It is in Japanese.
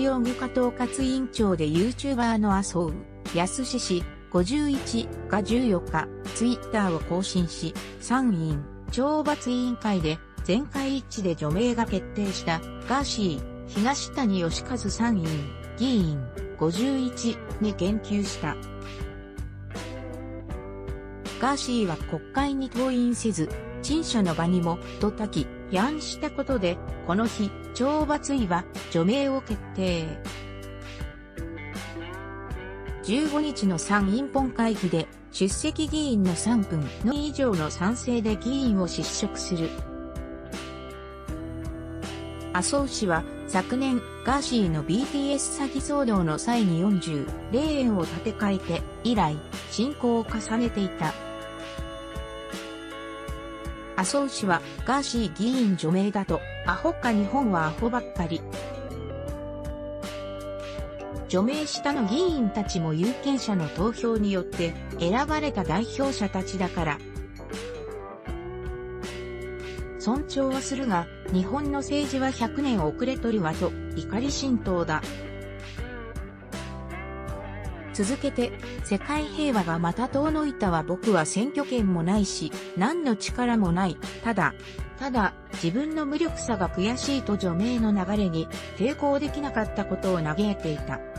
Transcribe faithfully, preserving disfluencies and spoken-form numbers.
用具課統括委員長で YouTuber の麻生康氏ごじゅういちがじゅうよっか、ツイッターを更新し、参院懲罰委員会で全会一致で除名が決定したガーシー、東谷義和参院議員ごじゅういちに言及した。ガーシーは国会に登院せず、陳謝の場にもと書き、批判したことで、この日、懲罰委は除名を決定。じゅうごにちの参院本会議で、出席議員のさんぶんの以上の賛成で議員を失職する。麻生氏は昨年ガーシーの ビーティーエス 詐欺騒動の際によんじゅうれいえんを立て替えて以来進行を重ねていた。麻生氏はガーシー議員除名だとアホか日本はアホばっかり。除名したの議員たちも有権者の投票によって選ばれた代表者たちだから。尊重はするが、日本の政治はひゃくねん遅れとるわと、怒り心頭だ。続けて、世界平和がまた遠のいたわ。僕は選挙権もないし、何の力もない。ただ、ただ、自分の無力さが悔しいと除名の流れに抵抗できなかったことを嘆いていた。